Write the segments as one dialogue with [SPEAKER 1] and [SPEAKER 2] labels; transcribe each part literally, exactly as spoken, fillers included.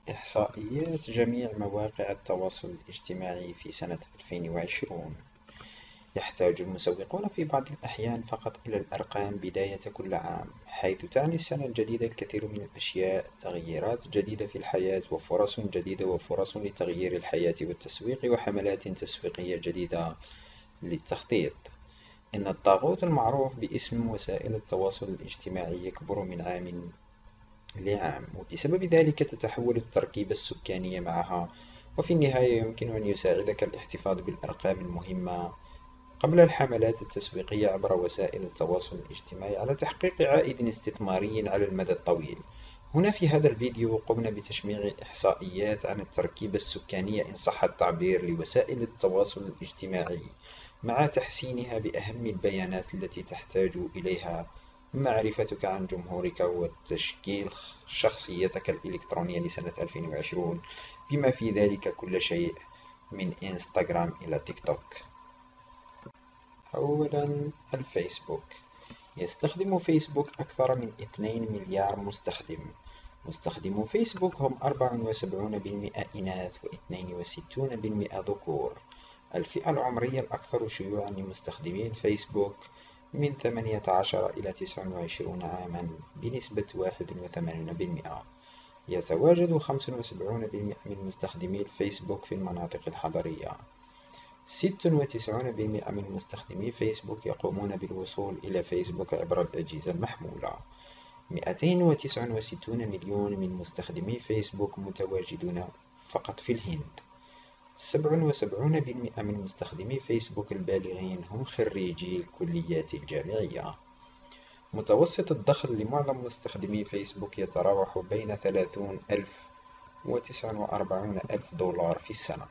[SPEAKER 1] إحصائيات جميع مواقع التواصل الاجتماعي في سنة ألفين وعشرون. يحتاج المسوقون في بعض الأحيان فقط إلى الأرقام بداية كل عام، حيث تعني السنة الجديدة الكثير من الأشياء، تغييرات جديدة في الحياة وفرص جديدة وفرص لتغيير الحياة والتسويق وحملات تسويقية جديدة للتخطيط. إن الطاغوت المعروف باسم وسائل التواصل الاجتماعي يكبر من عام لعام، وبسبب ذلك تتحول التركيبة السكانية معها، وفي النهاية يمكن أن يساعدك الاحتفاظ بالأرقام المهمة قبل الحملات التسويقية عبر وسائل التواصل الاجتماعي على تحقيق عائد استثماري على المدى الطويل. هنا في هذا الفيديو قمنا بتجميع إحصائيات عن التركيبة السكانية إن صح التعبير لوسائل التواصل الاجتماعي، مع تحسينها بأهم البيانات التي تحتاج إليها، معرفتك عن جمهورك وتشكيل شخصيتك الإلكترونية لسنة ألفين وعشرين، بما في ذلك كل شيء من إنستغرام إلى تيك توك. أولا، الفيسبوك. يستخدم فيسبوك أكثر من اثنين مليار مستخدم. مستخدمو فيسبوك هم أربعة وسبعون بالمئة إناث واثنين وستون بالمئة ذكور. الفئة العمرية الأكثر شيوعًا لمستخدمي الفيسبوك من ثمانية عشر إلى تسعة وعشرين عامًا بنسبة واحد وثمانين بالمئة. يتواجد خمسة وسبعون بالمئة من مستخدمي الفيسبوك في المناطق الحضرية. ستة وتسعون بالمئة من مستخدمي فيسبوك يقومون بالوصول إلى فيسبوك عبر الأجهزة المحمولة. مئتين وتسعة وستون مليون من مستخدمي فيسبوك متواجدون فقط في الهند. سبعة وسبعون بالمئة من مستخدمي فيسبوك البالغين هم خريجي الكليات الجامعية. متوسط الدخل لمعظم مستخدمي فيسبوك يتراوح بين ثلاثين ألف وتسعة وأربعين ألف دولار في السنة.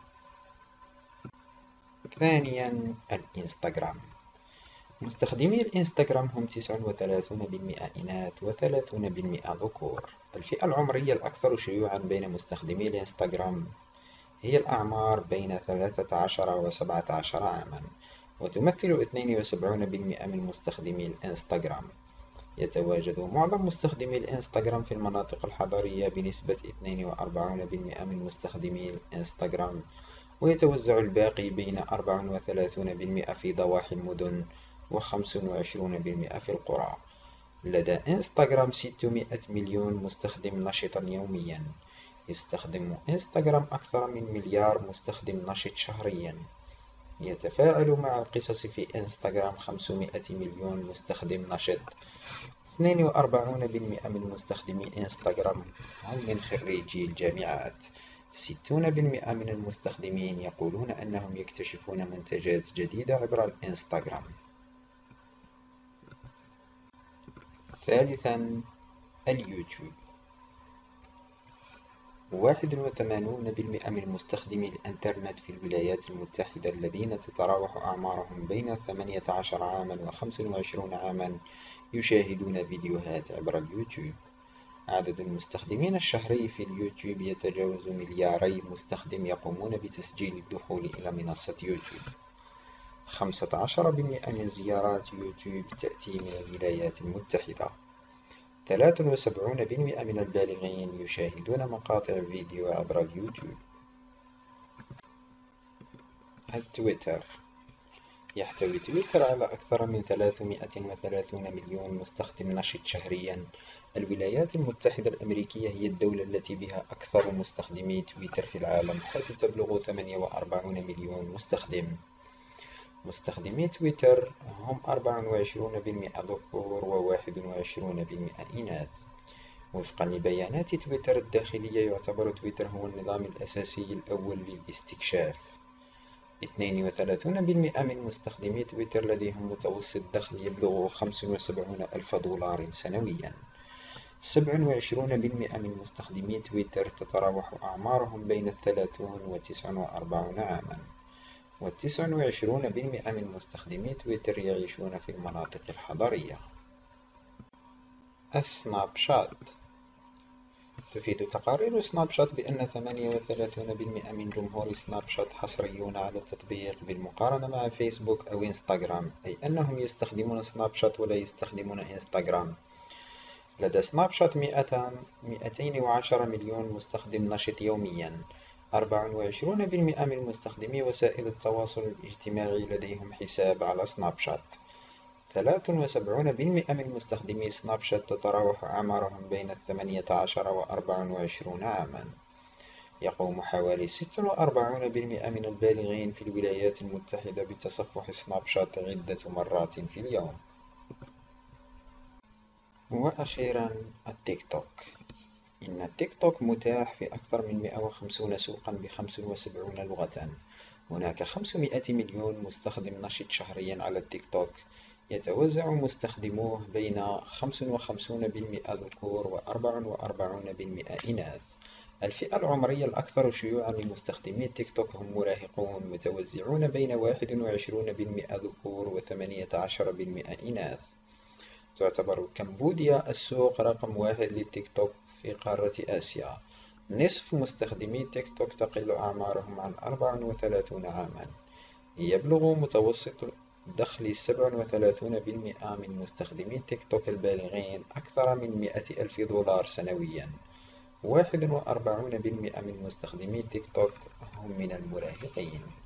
[SPEAKER 1] ثانيا، الإنستغرام. مستخدمي الإنستغرام هم تسعة وثلاثون بالمئة إناث وثلاثون بالمئة ذكور. الفئة العمرية الأكثر شيوعًا بين مستخدمي الإنستغرام هي الأعمار بين ثلاثة عشر وسبعة عشر عامًا، وتمثل اثنين وسبعون بالمئة من مستخدمي الإنستغرام. يتواجد معظم مستخدمي الإنستغرام في المناطق الحضرية بنسبة اثنين وأربعين بالمئة من مستخدمي الإنستغرام، ويتوزع الباقي بين أربعة وثلاثين بالمئة في ضواحي المدن وخمسة وعشرين بالمئة في القرى. لدى إنستغرام ستمائة مليون مستخدم نشطًا يوميًا. يستخدم إنستغرام أكثر من مليار مستخدم نشط شهريًا. يتفاعل مع القصص في إنستغرام خمسمائة مليون مستخدم نشط. اثنين وأربعون بالمئة من مستخدمي إنستغرام هم من خريجي الجامعات. ستون بالمئة من المستخدمين يقولون أنهم يكتشفون منتجات جديدة عبر الإنستغرام. ثالثا، اليوتيوب. واحد وثمانون بالمئة من مستخدمي الإنترنت في الولايات المتحدة الذين تتراوح أعمارهم بين ثمانية عشر عامًا وخمسة وعشرين عامًا يشاهدون فيديوهات عبر اليوتيوب. عدد المستخدمين الشهري في اليوتيوب يتجاوز ملياري مستخدم يقومون بتسجيل الدخول إلى منصة يوتيوب. خمسة عشر بالمئة من زيارات يوتيوب تأتي من الولايات المتحدة. ثلاثة وسبعون بالمئة من البالغين يشاهدون مقاطع فيديو عبر اليوتيوب. التويتر. يحتوي تويتر على أكثر من ثلاثمائة وثلاثين مليون مستخدم نشط شهريًا. الولايات المتحدة الأمريكية هي الدولة التي بها أكثر مستخدمي تويتر في العالم، حيث تبلغ ثمانية وأربعين مليون مستخدم. مستخدمي تويتر هم أربعة وعشرون بالمئة ذكور وواحد وعشرون بالمئة إناث. وفقًا لبيانات تويتر الداخلية، يعتبر تويتر هو النظام الأساسي الأول للاستكشاف. اثنين وثلاثون بالمئة من مستخدمي تويتر لديهم متوسط دخل يبلغ خمسة وسبعين ألف دولار سنويًا. سبعة وعشرون بالمئة من مستخدمي تويتر تتراوح أعمارهم بين الثلاثين وتسعة وأربعين عامًا، وتسعة وعشرون بالمئة من مستخدمي تويتر يعيشون في المناطق الحضرية. السناب شات. تفيد تقارير سناب شات بأن ثمانية وثلاثين بالمئة من جمهور سناب شات حصريون على التطبيق بالمقارنة مع فيسبوك أو إنستغرام، أي أنهم يستخدمون سناب شات ولا يستخدمون إنستغرام. لدى سناب شات مئتين وعشرة مليون مستخدم نشط يوميا. أربعة وعشرون بالمئة من مستخدمي وسائل التواصل الاجتماعي لديهم حساب على سناب شات. ثلاثة وسبعون بالمئة من مستخدمي سناب شات تتراوح أعمارهم بين الثمانية عشر وأربعة وعشرين عامًا. يقوم حوالي ستة وأربعون بالمئة من البالغين في الولايات المتحدة بتصفح سناب شات عدة مرات في اليوم. وأخيرا التيك توك. إن التيك توك متاح في أكثر من مئة وخمسين سوقا بخمس وسبعين لغة. هناك خمسمائة مليون مستخدم نشط شهريا على التيك توك، يتوزع مستخدموه بين خمسة وخمسين بالمئة ذكور وأربعة وأربعين بالمئة إناث. الفئة العمرية الأكثر شيوعا لمستخدمي تيك توك هم مراهقون متوزعون بين واحد وعشرين بالمئة ذكور وثمانية عشر بالمئة إناث. تعتبر كمبوديا السوق رقم واحد للتيك توك في قارة آسيا. نصف مستخدمي تيك توك تقل أعمارهم عن أربعة وثلاثين عاما. يبلغ متوسط دخل سبعة وثلاثين بالمئة من مستخدمي تيك توك البالغين أكثر من مئة ألف دولار سنويا. واحد وأربعون بالمئة من مستخدمي تيك توك هم من المراهقين.